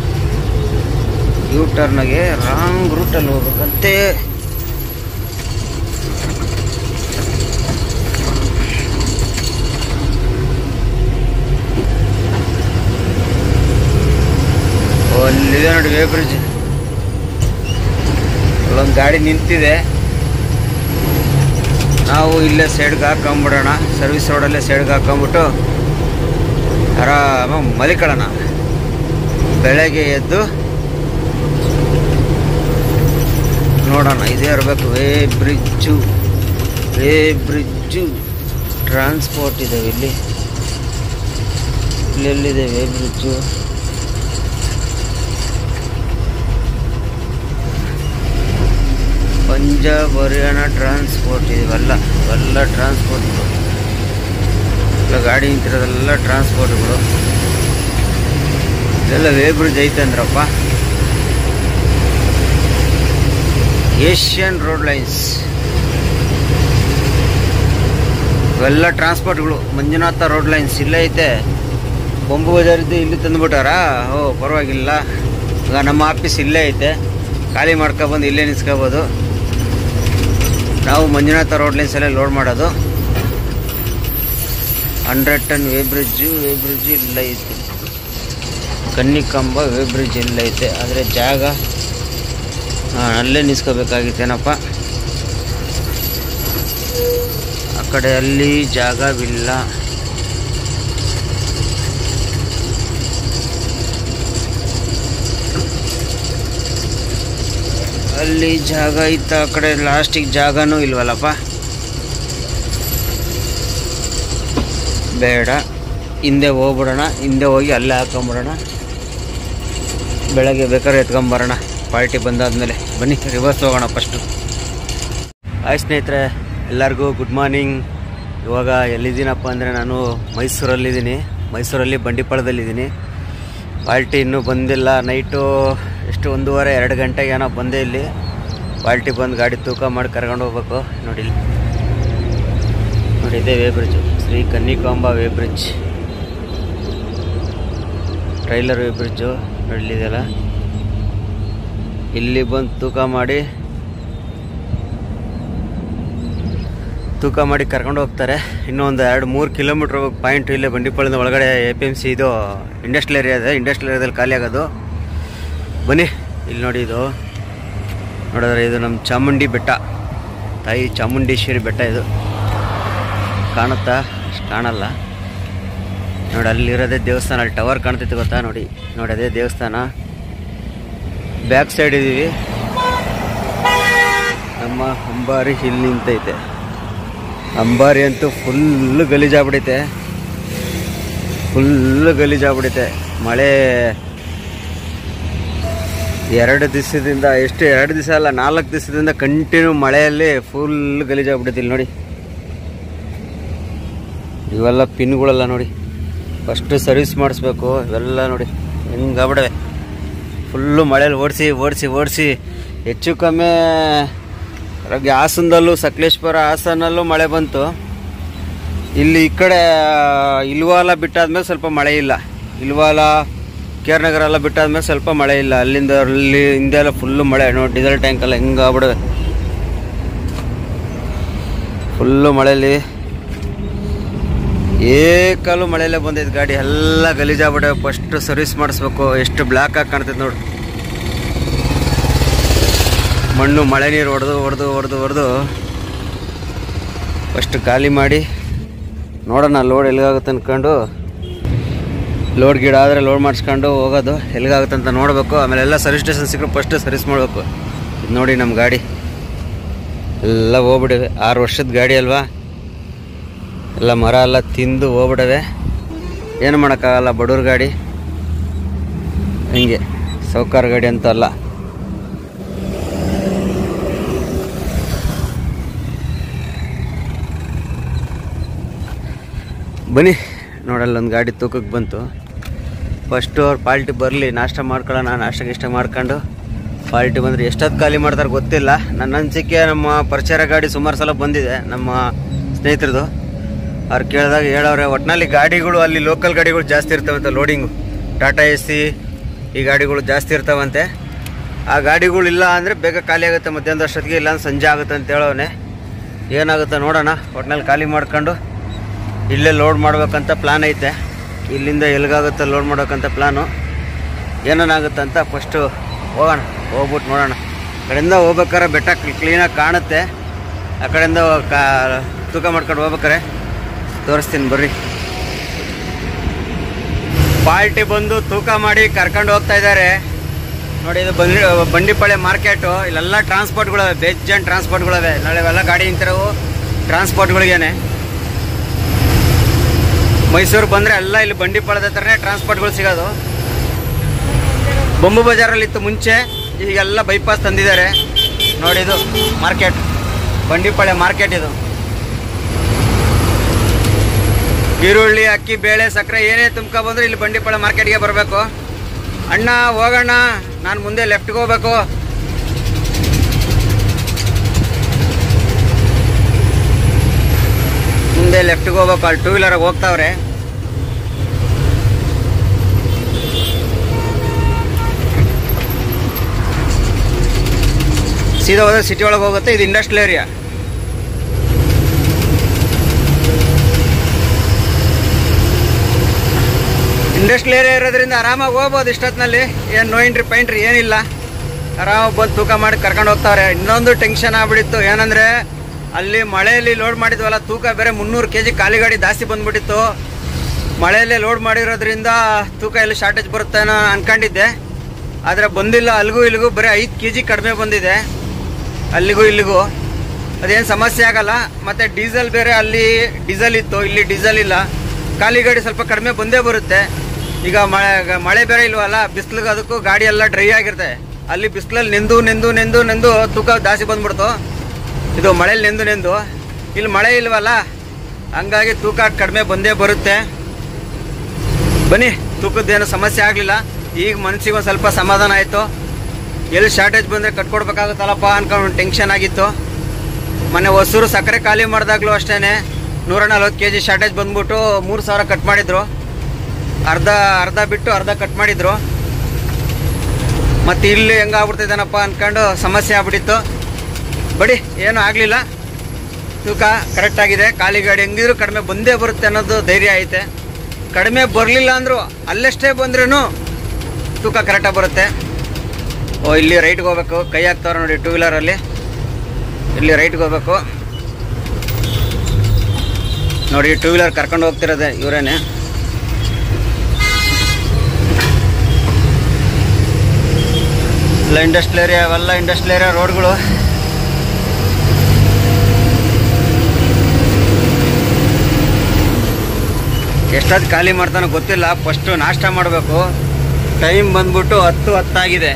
ಯೂ ಟರ್ನ್ಗೆ ರಾಂಗ್ ರೂಟಲ್ಲಿ ಹೋಗ್ಬೇಕಂತೆ. ಅಲ್ಲಿದೆ ನೋಡಿ ವೇ ಬ್ರಿಡ್ಜ್. ಅಲ್ಲೊಂದು ಗಾಡಿ ನಿಂತಿದೆ. ನಾವು ಇಲ್ಲೇ ಸೈಡ್ಗೆ ಹಾಕೊಂಬಿಡೋಣ, ಸರ್ವಿಸ್ ರೋಡಲ್ಲೇ ಸೈಡ್ಗೆ ಹಾಕೊಂಬಿಟ್ಟು ಆರಾಮಾಗಿ ಮಲಿಕೊಳ್ಳೋಣ. ಬೆಳಗ್ಗೆ ಎದ್ದು ನೋಡೋಣ. ಇದೇ ಇರಬೇಕು way bridge. Way bridge transport ಇದಾವೆ ಇಲ್ಲಿ. ಇಲ್ಲೆಲ್ಲಿದೆ weighbridge? Punjab Haryana transport ಇವೆಲ್ಲ ಇವೆಲ್ಲ ಟ್ರಾನ್ಸ್ಪೋರ್ಟ್ಗಳು. ಎಲ್ಲ ಗಾಡಿ ನಿಂತಿರೋದೆಲ್ಲ ಟ್ರಾನ್ಸ್ಪೋರ್ಟ್ಗಳು. ಇದೆಲ್ಲ ವೇ ಬ್ರಿಡ್ಜ್ ಐತೆ ಅಂದ್ರಪ್ಪ. ಏಷ್ಯನ್ ರೋಡ್ ಲೈನ್ಸ್ ಇವೆಲ್ಲ ಟ್ರಾನ್ಸ್ಪೋರ್ಟ್ಗಳು. ಮಂಜುನಾಥ ರೋಡ್ ಲೈನ್ಸ್ ಇಲ್ಲೇ ಐತೆ. ಬೊಂಬು ಬಜಾರಿದ್ದು ಇಲ್ಲಿ ತಂದುಬಿಟ್ಟಾರಾ? ಓ ಪರವಾಗಿಲ್ಲ. ಈಗ ನಮ್ಮ ಆಫೀಸ್ ಇಲ್ಲೇ ಐತೆ, ಖಾಲಿ ಮಾಡ್ಕೊಬಂದು ಇಲ್ಲೇ ನಿಲ್ಸ್ಕೊಬೋದು. ನಾವು ಮಂಜುನಾಥ ರೋಡ್ ಲೈನ್ಸಲ್ಲೇ ಲೋಡ್ ಮಾಡೋದು. Hundred ton weigh bridge. Way bridge ಇಲ್ಲ ಐತೆ. ಕನ್ನಿಕಂಬ ವೇ ಬ್ರಿಡ್ಜ್ ಇಲ್ಲ ಐತೆ, ಆದರೆ ಜಾಗ ಹಾಂ ಅಲ್ಲೇ ನಿಲ್ಸ್ಕೋಬೇಕಾಗಿತ್ತೇನಪ್ಪ. ಆ ಕಡೆ ಅಲ್ಲಿ ಜಾಗವಿಲ್ಲ. ಅಲ್ಲಿ ಜಾಗ ಇತ್ತು, ಆ ಕಡೆ ಲಾಸ್ಟಿಗೆ ಜಾಗನೂ ಇಲ್ವಲ್ಲಪ್ಪ. ಬೇಡ, ಹಿಂದೆ ಹೋಗ್ಬಿಡೋಣ. ಹಿಂದೆ ಹೋಗಿ ಅಲ್ಲೇ ಹಾಕೊಂಬಿಡೋಣ. ಬೆಳಗ್ಗೆ ಬೇಕಾದ್ರೆ ಎತ್ಕೊಂಬರೋಣ ಪಾರ್ಟಿ ಬಂದಾದಮೇಲೆ. ಬನ್ನಿ ರಿವರ್ಸ್ ಹೋಗೋಣ ಫಸ್ಟು. ಹಾಯ್ ಸ್ನೇಹಿತರೆ, ಎಲ್ಲರಿಗೂ ಗುಡ್ ಮಾರ್ನಿಂಗ್. ಇವಾಗ ಎಲ್ಲಿದ್ದೀನಪ್ಪ ಅಂದರೆ ನಾನು ಮೈಸೂರಲ್ಲಿದ್ದೀನಿ. ಮೈಸೂರಲ್ಲಿ ಬಂಡಿಪಾಳ್ಯದಲ್ಲಿದ್ದೀನಿ. ಪಾರ್ಟಿ ಇನ್ನೂ ಬಂದಿಲ್ಲ. ನೈಟು ಎಷ್ಟು ಒಂದೂವರೆ ಎರಡು ಗಂಟೆಗೆ ಏನೋ ಬಂದೆ ಇಲ್ಲಿ. ಪಾರ್ಟಿ ಬಂದು ಗಾಡಿ ತೂಕ ಮಾಡಿ ಕರ್ಕೊಂಡು ಹೋಗ್ಬೇಕು. ನೋಡಿ ನೋಡಿ ಇದೇ weigh bridge, Shri Kannikamba weigh bridge, trailer weigh bridge ನೋಡಲಿದೆಯಲ್ಲ. ಇಲ್ಲಿ ಬಂದು ತೂಕ ಮಾಡಿ ತೂಕ ಮಾಡಿ ಕರ್ಕೊಂಡು ಹೋಗ್ತಾರೆ. ಇನ್ನೂ ಒಂದು ಎರಡು ಮೂರು ಕಿಲೋಮೀಟ್ರ್ ಪಾಯಿಂಟ್ ಇಲ್ಲೇ ಬಂಡಿಪಾಳ್ಯದ ಒಳಗಡೆ ಎ ಪಿ ಎಮ್ ಸಿ ಇದು ಇಂಡಸ್ಟ್ರಿಯಲ್ ಏರಿಯಾ ಇದೆ. ಇಂಡಸ್ಟ್ರಿಯಲ್ ಏರಿಯಾದಲ್ಲಿ ಖಾಲಿ ಆಗೋದು. ಬನ್ನಿ ಇಲ್ಲಿ ನೋಡಿ, ಇದು ನೋಡಿದ್ರೆ ಇದು ನಮ್ಮ ಚಾಮುಂಡಿ ಬೆಟ್ಟ, ತಾಯಿ ಚಾಮುಂಡೇಶ್ವರಿ ಬೆಟ್ಟ. ಇದು ಕಾಣುತ್ತಾ? ಅಷ್ಟು ಕಾಣಲ್ಲ ನೋಡಿ. ಅಲ್ಲಿರೋದೇ ದೇವಸ್ಥಾನ, ಅಲ್ಲಿ ಟವರ್ ಕಾಣ್ತೈತೆ ಗೊತ್ತಾ ನೋಡಿ. ನೋಡಿ ಅದೇ ದೇವಸ್ಥಾನ. ಬ್ಯಾಕ್ ಸೈಡ್ ಇದ್ದೀವಿ. ನಮ್ಮ ಅಂಬಾರಿ ಇಲ್ಲಿ ನಿಂತೈತೆ. ಅಂಬಾರಿ ಅಂತೂ ಫುಲ್ಲು ಗಲೀಜಾಗ್ಬಿಡೈತೆ, ಫುಲ್ಲು ಗಲೀಜಾಗ್ಬಿಡೈತೆ. ಮಳೆ ಎರಡು ದಿವಸದಿಂದ, ಎಷ್ಟು ಎರಡು ದಿವಸ ಅಲ್ಲ ನಾಲ್ಕು ದಿವಸದಿಂದ ಕಂಟಿನ್ಯೂ ಮಳೆಯಲ್ಲಿ ಫುಲ್ ಗಲೀಜಾಗ್ಬಿಡೈತೆ. ಇಲ್ಲಿ ನೋಡಿ ಇವೆಲ್ಲ ಪಿನ್ಗಳೆಲ್ಲ ನೋಡಿ, ಫಸ್ಟು ಸರ್ವಿಸ್ ಮಾಡಿಸ್ಬೇಕು. ಇವೆಲ್ಲ ನೋಡಿ ಹೆಂಗಾಗ್ಬಿಡವೆ. ಫುಲ್ಲು ಮಳೇಲಿ ಓಡಿಸಿ ಓಡಿಸಿ ಓಡಿಸಿ ಹೆಚ್ಚು ಕಮ್ಮಿ ಹಾಸನದಲ್ಲೂ, ಸಕಲೇಶ್ಪುರ ಹಾಸನಲ್ಲೂ ಮಳೆ ಬಂತು. ಇಲ್ಲಿ ಈ ಕಡೆ ಇಲ್ವಾಲ ಬಿಟ್ಟಾದ್ಮೇಲೆ ಸ್ವಲ್ಪ ಮಳೆ ಇಲ್ಲ. ಇಲ್ವಾಲ, ಕೆ ಆರ್ ನಗರ ಎಲ್ಲ ಬಿಟ್ಟಾದ್ಮೇಲೆ ಸ್ವಲ್ಪ ಮಳೆ ಇಲ್ಲ. ಅಲ್ಲಿಂದ ಅಲ್ಲಿ ಹಿಂದೆ ಎಲ್ಲ ಫುಲ್ಲು ಮಳೆ ನೋಡಿ. ಡೀಸೆಲ್ ಟ್ಯಾಂಕ್ ಎಲ್ಲ ಹೆಂಗಾಗ್ಬಿಡವೆ. ಫುಲ್ಲು ಮಳೆಯಲ್ಲಿ ಏಕಾಲು ಮಳೆಯಲ್ಲೇ ಬಂದೈತೆ ಗಾಡಿ. ಎಲ್ಲ ಗಲೀಜಾಗ್ಬಿಟ್ಟವೆ. ಫಸ್ಟ್ ಸರ್ವಿಸ್ ಮಾಡಿಸ್ಬೇಕು. ಎಷ್ಟು ಬ್ಲ್ಯಾಕ್ ಆಗಿ ಕಾಣ್ತೈತೆ ನೋಡಿ. ಮಣ್ಣು ಮಳೆ ನೀರು ಹೊಡೆದು ಹೊಡೆದು ಹೊಡೆದು ಹೊಡೆದು ಫಸ್ಟ್ ಖಾಲಿ ಮಾಡಿ ನೋಡೋಣ ಲೋಡ್ ಎಲ್ಲಿಗಾಗುತ್ತೆ ಅಂದ್ಕೊಂಡು. ಲೋಡ್ ಗಿಡ ಆದರೆ ಲೋಡ್ ಮಾಡಿಸ್ಕೊಂಡು ಹೋಗೋದು, ಎಲ್ಲಿಗಾಗುತ್ತೆ ಅಂತ ನೋಡಬೇಕು. ಆಮೇಲೆ ಎಲ್ಲ ಸರ್ವಿಸ್ ಸ್ಟೇಷನ್ ಸಿಕ್ಕರೆ ಫಸ್ಟ್ ಸರ್ವಿಸ್ ಮಾಡಬೇಕು. ಇದು ನೋಡಿ ನಮ್ಮ ಗಾಡಿ ಎಲ್ಲ ಹೋಗ್ಬಿಟ್ಟಿವೆ. ಆರು ವರ್ಷದ ಗಾಡಿ ಅಲ್ವಾ, ಎಲ್ಲ ಮರ ಎಲ್ಲ ತಿಂದು ಹೋಗ್ಬಿಡವೆ. ಏನು ಮಾಡೋಕ್ಕಾಗಲ್ಲ, ಬಡವ್ರ ಗಾಡಿ ಹಿಂಗೆ, ಸೌಕಾರ ಗಾಡಿ ಅಂತ ಅಲ್ಲ. ಬನ್ನಿ ನೋಡಲ್ಲ, ಒಂದು ಗಾಡಿ ತೂಕಕ್ಕೆ ಬಂತು. ಫಸ್ಟು ಅವ್ರು ಪಾಲ್ಟಿ ಬರಲಿ, ನಾಷ್ಟ ಮಾಡ್ಕೊಳ್ಳೋಣ. ನಾಷ್ಟ ಗಿಷ್ಟ ಮಾಡ್ಕೊಂಡು ಪಾಲ್ಟಿ ಬಂದರೆ ಎಷ್ಟೊತ್ತು ಖಾಲಿ ಮಾಡ್ತಾರೆ ಗೊತ್ತಿಲ್ಲ. ನನ್ನ ಅನಿಸಿಕೆ ನಮ್ಮ ಪರಿಚಯ ಗಾಡಿ ಸುಮಾರು ಸಲ ಬಂದಿದೆ ನಮ್ಮ ಸ್ನೇಹಿತರದು. ಅವ್ರು ಕೇಳಿದಾಗ ಹೇಳೋರೆ ಒಟ್ಟಿನಲ್ಲಿ ಗಾಡಿಗಳು ಅಲ್ಲಿ ಲೋಕಲ್ ಗಾಡಿಗಳು ಜಾಸ್ತಿ ಇರ್ತಾವಂತೆ. ಲೋಡಿಂಗು ಟಾಟಾ ಎ ಸಿ ಈ ಗಾಡಿಗಳು ಜಾಸ್ತಿ ಇರ್ತಾವಂತೆ. ಆ ಗಾಡಿಗಳು ಇಲ್ಲ ಅಂದರೆ ಬೇಗ ಖಾಲಿ ಆಗುತ್ತೆ ಮಧ್ಯಾಹ್ನದ ಅಷ್ಟೊತ್ತಿಗೆ, ಇಲ್ಲ ಅಂದ್ರೆ ಸಂಜೆ ಆಗುತ್ತೆ ಅಂತ ಹೇಳೋನೆ. ಏನಾಗುತ್ತೆ ನೋಡೋಣ. ಒಟ್ಟಿನಲ್ಲಿ ಖಾಲಿ ಮಾಡ್ಕೊಂಡು ಇಲ್ಲೇ ಲೋಡ್ ಮಾಡ್ಬೇಕಂತ ಪ್ಲ್ಯಾನ್ ಐತೆ. ಇಲ್ಲಿಂದ ಎಲ್ಲಿಗಾಗುತ್ತೆ ಲೋಡ್ ಮಾಡೋಕ್ಕಂತ ಪ್ಲ್ಯಾನು. ಏನೇನಾಗುತ್ತೆ ಅಂತ ಫಸ್ಟು ಹೋಗೋಣ, ಹೋಗ್ಬಿಟ್ಟು ನೋಡೋಣ. ಆ ಕಡೆಯಿಂದ ಹೋಗ್ಬೇಕಾರೆ ಬೆಟ್ಟ ಕ್ಲೀನಾಗಿ ಕಾಣುತ್ತೆ. ಆ ಕಡೆಯಿಂದ ಕಾ ತೂಕ ಮಾಡ್ಕೊಂಡು ಹೋಗ್ಬೇಕಾರೆ ತೋರಿಸ್ತೀನಿ ಬರ್ರಿ. ಪಾಲ್ಟಿ ಬಂದು ತೂಕ ಮಾಡಿ ಕರ್ಕೊಂಡು ಹೋಗ್ತಾ ಇದ್ದಾರೆ ನೋಡಿ. ಇದು ಬಂಡಿ ಬಂಡಿಪಾಳ್ಯ ಮಾರ್ಕೆಟು. ಇಲ್ಲೆಲ್ಲ ಟ್ರಾನ್ಸ್ಪೋರ್ಟ್ಗಳವೆ, ಬೇಜಾನ್ ಟ್ರಾನ್ಸ್ಪೋರ್ಟ್ಗಳವೆ. ನಾಳೆ ಇವೆಲ್ಲ ಗಾಡಿ ಇಂಥವು ಟ್ರಾನ್ಸ್ಪೋರ್ಟ್ಗಳಿಗೇನೆ. ಮೈಸೂರು ಬಂದರೆ ಎಲ್ಲ ಇಲ್ಲಿ ಬಂಡಿಪಾಳ್ಯದ ಹತ್ರನೇ ಟ್ರಾನ್ಸ್ಪೋರ್ಟ್ಗಳು ಸಿಗೋದು. ಬೊಂಬು ಬಜಾರಲ್ಲಿತ್ತು ಮುಂಚೆ, ಈಗೆಲ್ಲ ಬೈಪಾಸ್ ತಂದಿದ್ದಾರೆ ನೋಡಿ. ಇದು ಮಾರ್ಕೆಟ್, ಬಂಡಿಪಾಳ್ಯ ಮಾರ್ಕೆಟ್. ಇದು ಈರುಳ್ಳಿ, ಅಕ್ಕಿ, ಬೇಳೆ, ಸಕ್ಕರೆ ಏನೇ ತುಂಬ್ಕೊ ಬಂದ್ರೆ ಇಲ್ಲಿ ಬಂಡಿಪಾಳ್ಯ ಮಾರ್ಕೆಟ್ಗೆ ಬರಬೇಕು. ಅಣ್ಣ ಹೋಗೋಣ, ನಾನು ಮುಂದೆ ಲೆಫ್ಟ್ಗೆ ಹೋಗ್ಬೇಕು. ಮುಂದೆ ಲೆಫ್ಟ್ಗೆ ಹೋಗ್ಬೇಕು. ಅಲ್ಲಿ ಟೂ ವೀಲರಾಗಿ ಹೋಗ್ತಾವ್ರೆ. ಸೀದಾ ಹೋದ್ರೆ ಸಿಟಿ ಒಳಗೆ ಹೋಗುತ್ತೆ. ಇದು ಇಂಡಸ್ಟ್ರಿಯಲ್ ಏರಿಯಾ. ಇಂಡಸ್ಟ್ರಿಯಲ್ ಏರಿಯಾ ಇರೋದ್ರಿಂದ ಆರಾಮಾಗಿ ಹೋಗ್ಬೋದು ಇಷ್ಟೊತ್ತಿನಲ್ಲಿ. ಏನು ನೋ ಎಂಟ್ರಿ ಪೈಂಟ್ರಿ ಏನಿಲ್ಲ, ಆರಾಮಾಗಿ ಬಂದು ತೂಕ ಮಾಡಿ ಕರ್ಕೊಂಡು ಹೋಗ್ತಾವ್ರೆ. ಇನ್ನೊಂದು ಟೆನ್ಷನ್ ಆಗ್ಬಿಟ್ಟಿತ್ತು, ಏನಂದರೆ ಅಲ್ಲಿ ಮಳೆಯಲ್ಲಿ ಲೋಡ್ ಮಾಡಿದ್ವಲ್ಲ, ತೂಕ ಬೇರೆ ಮುನ್ನೂರು ಕೆ ಜಿ ಖಾಲಿ ಗಾಡಿ ಜಾಸ್ತಿ ಬಂದ್ಬಿಟ್ಟಿತ್ತು. ಮಳೆಯಲ್ಲೇ ಲೋಡ್ ಮಾಡಿರೋದ್ರಿಂದ ತೂಕ ಎಲ್ಲಿ ಶಾರ್ಟೇಜ್ ಬರುತ್ತೆ ಅನ್ನೋ ಅನ್ಕೊಂಡಿದ್ದೆ. ಆದರೆ ಬಂದಿಲ್ಲ. ಅಲ್ಲಿಗೂ ಇಲ್ಲಿಗೂ ಬರೀ ಐದು ಕೆ ಜಿ ಕಡಿಮೆ ಬಂದಿದೆ, ಅಲ್ಲಿಗೂ ಇಲ್ಲಿಗೂ. ಅದೇನು ಸಮಸ್ಯೆ ಆಗಲ್ಲ. ಮತ್ತು ಡೀಸೆಲ್ ಬೇರೆ, ಅಲ್ಲಿ ಡೀಸೆಲ್ ಇತ್ತು, ಇಲ್ಲಿ ಡೀಸೆಲ್ ಇಲ್ಲ. ಖಾಲಿ ಗಾಡಿ ಸ್ವಲ್ಪ ಕಡಿಮೆ ಬಂದೇ ಬರುತ್ತೆ. ಈಗ ಮಳೆ ಮಳೆ ಬೇರೆ ಇಲ್ವಲ್ಲ, ಬಿಸಿಲಿಗೆ ಅದಕ್ಕೂ ಗಾಡಿ ಎಲ್ಲ ಡ್ರೈ ಆಗಿರುತ್ತೆ. ಅಲ್ಲಿ ಬಿಸಿಲಲ್ಲಿ ನೆಂದು ನೆಂದು ನೆಂದು ನೆಂದು ತೂಕ ಜಾಸ್ತಿ ಬಂದ್ಬಿಡ್ತು. ಇದು ಮಳೇಲಿ ನೆಂದು ನೆಂದು, ಇಲ್ಲಿ ಮಳೆ ಇಲ್ವಲ್ಲ, ಹಂಗಾಗಿ ತೂಕ ಕಡಿಮೆ ಬಂದೇ ಬರುತ್ತೆ. ಬನ್ನಿ, ತೂಕದ್ದೇನು ಸಮಸ್ಯೆ ಆಗಲಿಲ್ಲ. ಈಗ ಮನಸ್ಸಿಗೆ ಒಂದು ಸ್ವಲ್ಪ ಸಮಾಧಾನ ಆಯಿತು. ಎಲ್ಲಿ ಶಾರ್ಟೇಜ್ ಬಂದರೆ ಕಟ್ಕೊಡ್ಬೇಕಾಗುತ್ತಲ್ಲಪ್ಪ ಅನ್ಕೊಂಡು ಟೆನ್ಷನ್ ಆಗಿತ್ತು. ಮೊನ್ನೆ ಹೊಸೂರು ಸಕ್ಕರೆ ಖಾಲಿ ಮಾಡಿದಾಗಲೂ ಅಷ್ಟೇ ನೂರ ನಲ್ವತ್ತು ಕೆ ಜಿ ಶಾರ್ಟೇಜ್ ಬಂದ್ಬಿಟ್ಟು ಮೂರು ಸಾವಿರ ಕಟ್ ಮಾಡಿದ್ರು. ಅರ್ಧ ಅರ್ಧ ಬಿಟ್ಟು ಅರ್ಧ ಕಟ್ ಮಾಡಿದ್ರು. ಮತ್ತು ಇಲ್ಲಿ ಹೆಂಗಾಗ್ಬಿಡ್ತಿದ್ದಾನಪ್ಪ ಅಂದ್ಕೊಂಡು ಸಮಸ್ಯೆ ಆಗ್ಬಿಟ್ಟಿತ್ತು. ಬಡಿ, ಏನೂ ಆಗಲಿಲ್ಲ. ತೂಕ ಕರೆಕ್ಟಾಗಿದೆ. ಖಾಲಿ ಗಾಡಿ ಹೆಂಗಿದ್ರು ಕಡಿಮೆ ಬಂದೇ ಬರುತ್ತೆ ಅನ್ನೋದು ಧೈರ್ಯ ಐತೆ. ಕಡಿಮೆ ಬರಲಿಲ್ಲ ಅಂದರೂ ಅಲ್ಲಷ್ಟೇ ಬಂದ್ರೂ ತೂಕ ಕರೆಕ್ಟಾಗಿ ಬರುತ್ತೆ. ಓ, ಇಲ್ಲಿ ರೈಟ್ಗೆ ಹೋಗ್ಬೇಕು. ಕೈ ಹಾಕ್ತವ್ರೆ ನೋಡಿ ಟೂ ವೀಲರಲ್ಲಿ. ಇಲ್ಲಿ ರೈಟ್ಗೆ ಹೋಗ್ಬೇಕು. ನೋಡಿ ಟೂ ವೀಲರ್ ಕರ್ಕೊಂಡು ಹೋಗ್ತಿರೋದೆ ಇವರೇನೆ. ಇಲ್ಲ ಇಂಡಸ್ಟ್ರಿಯಲ್ ಏರಿಯಾ, ಅವೆಲ್ಲ ಇಂಡಸ್ಟ್ರಿಯಲ್ ಏರಿಯಾ ರೋಡ್ಗಳು. ಎಷ್ಟಾದ್ ಖಾಲಿ ಮಾಡ್ತಾನೋ ಗೊತ್ತಿಲ್ಲ. ಫಸ್ಟು ನಾಷ್ಟ ಮಾಡಬೇಕು. ಟೈಮ್ ಬಂದ್ಬಿಟ್ಟು ಹತ್ತು ಹತ್ತಾಗಿದೆ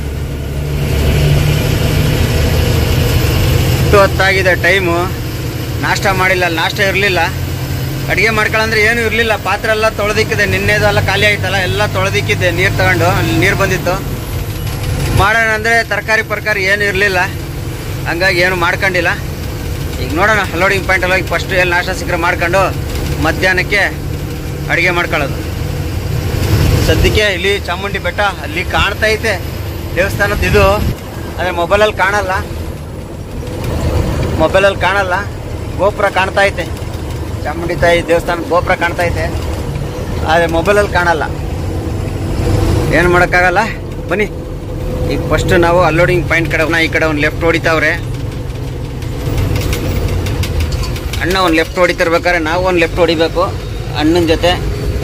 ಹತ್ತು ಹತ್ತಾಗಿದೆ ಟೈಮು. ನಾಷ್ಟ ಮಾಡಿಲ್ಲ, ನಾಷ್ಟ ಇರಲಿಲ್ಲ. ಅಡುಗೆ ಮಾಡ್ಕೊಳ್ಳಂದ್ರೆ ಏನೂ ಇರಲಿಲ್ಲ. ಪಾತ್ರೆ ಎಲ್ಲ ತೊಳೆದಿಕ್ಕಿದೆ. ನಿನ್ನೆದು ಎಲ್ಲ ಖಾಲಿ ಆಯ್ತಲ್ಲ, ಎಲ್ಲ ತೊಳೆದಿಕ್ಕಿದ್ದೆ ನೀರು ತಗೊಂಡು. ಅಲ್ಲಿ ನೀರು ಬಂದಿತ್ತು. ಮಾಡೋಣ ಅಂದರೆ ತರಕಾರಿ ಪರ್ಕಾರಿ ಏನೂ ಇರಲಿಲ್ಲ, ಹಂಗಾಗಿ ಏನು ಮಾಡ್ಕೊಂಡಿಲ್ಲ. ಈಗ ನೋಡೋಣ ಲೋಡಿಂಗ್ ಪಾಯಿಂಟಲ್ಲಿ ಹೋಗಿ ಫಸ್ಟು ಎಲ್ಲಿ ನಾಷ್ಟ ಸಿಕ್ಕರೆ ಮಾಡ್ಕೊಂಡು ಮಧ್ಯಾಹ್ನಕ್ಕೆ ಅಡುಗೆ ಮಾಡ್ಕೊಳ್ಳೋದು. ಸದ್ಯಕ್ಕೆ ಇಲ್ಲಿ ಚಾಮುಂಡಿ ಬೆಟ್ಟ ಅಲ್ಲಿ ಕಾಣ್ತೈತೆ ದೇವಸ್ಥಾನದ ಇದು. ಆದರೆ ಮೊಬೈಲಲ್ಲಿ ಕಾಣಲ್ಲ, ಮೊಬೈಲಲ್ಲಿ ಕಾಣಲ್ಲ. ಗೋಪುರ ಕಾಣ್ತಾ ಐತೆ, ಚಾಮುಂಡಿ ತಾಯಿ ದೇವಸ್ಥಾನದ ಗೋಪುರ ಕಾಣ್ತಾ ಐತೆ, ಆದರೆ ಮೊಬೈಲಲ್ಲಿ ಕಾಣಲ್ಲ. ಏನು ಮಾಡೋಕ್ಕಾಗಲ್ಲ. ಬನ್ನಿ ಈಗ ಫಸ್ಟು ನಾವು ಅನ್ಲೋಡಿಂಗ್ ಪಾಯಿಂಟ್ ಕಡೆ ಈ ಕಡೆ ಒಂದು ಲೆಫ್ಟ್ ಹೊಡಿತಾವ್ರೆ. ಅಣ್ಣ ಒಂದು ಲೆಫ್ಟ್ ಹೊಡಿತಿರ್ಬೇಕಾದ್ರೆ ನಾವು ಒಂದು ಲೆಫ್ಟ್ ಹೊಡಿಬೇಕು ಅಣ್ಣನ ಜೊತೆ.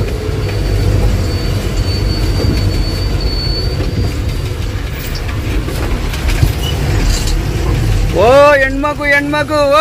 ಓ ಹೆಣ್ಮಗು ಹೆಣ್ಮಗು ಓ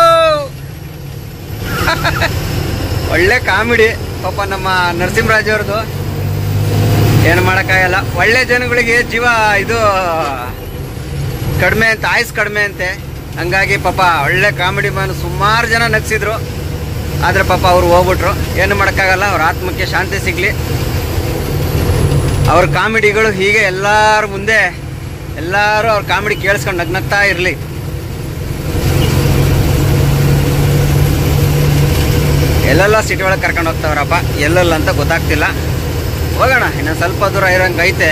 ಒಳ್ಳೆ ಕಾಮಿಡಿ ಪಾಪ ನಮ್ಮ ನರಸಿಂಹರಾಜ್ ಅವ್ರದ್ದು. ಏನು ಮಾಡೋಕ್ಕಾಗಲ್ಲ. ಒಳ್ಳೆ ಜನಗಳಿಗೆ ಜೀವ ಇದು ಕಡಿಮೆ ಅಂತ, ಆಯುಸ್ ಕಡಿಮೆ ಅಂತೆ. ಹಂಗಾಗಿ ಪಾಪ ಒಳ್ಳೆ ಕಾಮಿಡಿ ಮ್ಯಾನ್. ಸುಮಾರು ಜನ ನಗಿಸಿದ್ರು, ಆದರೆ ಪಾಪ ಅವ್ರು ಹೋಗ್ಬಿಟ್ರು. ಏನು ಮಾಡೋಕ್ಕಾಗಲ್ಲ. ಅವ್ರ ಆತ್ಮಕ್ಕೆ ಶಾಂತಿ ಸಿಗಲಿ. ಅವ್ರ ಕಾಮಿಡಿಗಳು ಹೀಗೆ ಎಲ್ಲರ ಮುಂದೆ ಎಲ್ಲರೂ ಅವ್ರ ಕಾಮಿಡಿ ಕೇಳಿಸ್ಕೊಂಡು ನಗ್ನಗ್ತಾ ಇರಲಿ. ಎಲ್ಲೆಲ್ಲ ಸಿಟಿ ಒಳಗೆ ಕರ್ಕೊಂಡು ಹೋಗ್ತಾವ್ರಪ್ಪ, ಎಲ್ಲೆಲ್ಲ ಅಂತ ಗೊತ್ತಾಗ್ತಿಲ್ಲ. ಹೋಗೋಣ, ಇನ್ನು ಸ್ವಲ್ಪ ದೂರ ಇರೋಂಗೆ ಐತೆ.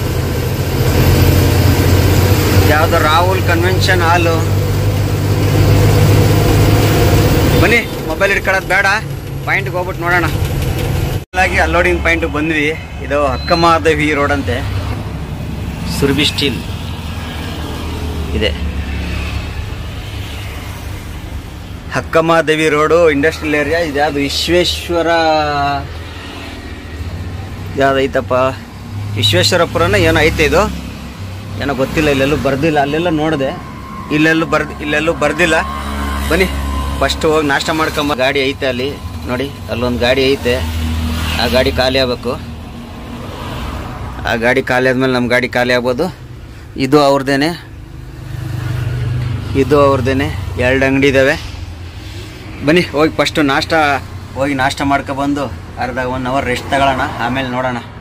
ಯಾವುದೋ ರಾಹುಲ್ ಕನ್ವೆನ್ಷನ್ ಹಾಲು. ಬನ್ನಿ, ಮೊಬೈಲ್ ಇಟ್ಕೊಳ್ಳೋದು ಬೇಡ, ಪಾಯಿಂಟ್ಗೆ ಹೋಗ್ಬಿಟ್ಟು ನೋಡೋಣ. ಹಾಗಾಗಿ ಅನ್ಲೋಡಿಂಗ್ ಪಾಯಿಂಟಿಗೆ ಬಂದ್ವಿ. ಇದು ಅಕ್ಕಮಹಾದೇವಿ ರೋಡ್ ಅಂತೆ, ಸುರಭಿ ಸ್ಟೀಲ್ ಇದೆ. Akkamahadevi road industrial area. ಇದ್ಯಾವುದು ವಿಶ್ವೇಶ್ವರ, ಯಾವುದೈತಪ್ಪ, ವಿಶ್ವೇಶ್ವರಪುರನ ಏನೋ ಐತೆ ಇದು, ಏನೋ ಗೊತ್ತಿಲ್ಲ. ಇಲ್ಲೆಲ್ಲೂ ಬರ್ದಿಲ್ಲ, ಅಲ್ಲೆಲ್ಲ ನೋಡಿದೆ, ಇಲ್ಲೆಲ್ಲೂ ಬರ್ದು ಇಲ್ಲೆಲ್ಲೂ ಬರ್ದಿಲ್ಲ. ಬನ್ನಿ ಫಸ್ಟ್ ಹೋಗಿ ನಾಷ್ಟ ಮಾಡ್ಕೊಂಬ. ಗಾಡಿ ಐತೆ ಅಲ್ಲಿ ನೋಡಿ, ಅಲ್ಲೊಂದು ಗಾಡಿ ಐತೆ. ಆ ಗಾಡಿ ಖಾಲಿ ಆಗಬೇಕು. ಆ ಗಾಡಿ ಖಾಲಿ ಆದಮೇಲೆ ನಮ್ಮ ಗಾಡಿ ಖಾಲಿ ಆಗ್ಬೋದು. ಇದು ಅವ್ರದ್ದೇನೆ, ಇದು ಅವ್ರದ್ದೇನೆ. ಎರಡು ಅಂಗಡಿ ಇದ್ದಾವೆ. ಬನ್ನಿ ಹೋಗಿ ಫಸ್ಟು ನಾಷ್ಟ ಹೋಗಿ ನಾಷ್ಟ ಮಾಡ್ಕೊಬಂದು ಅರ್ಧ ಒನ್ ಅವರ್ ರೆಸ್ಟ್ ತಗೊಳ್ಳೋಣ, ಆಮೇಲೆ ನೋಡೋಣ.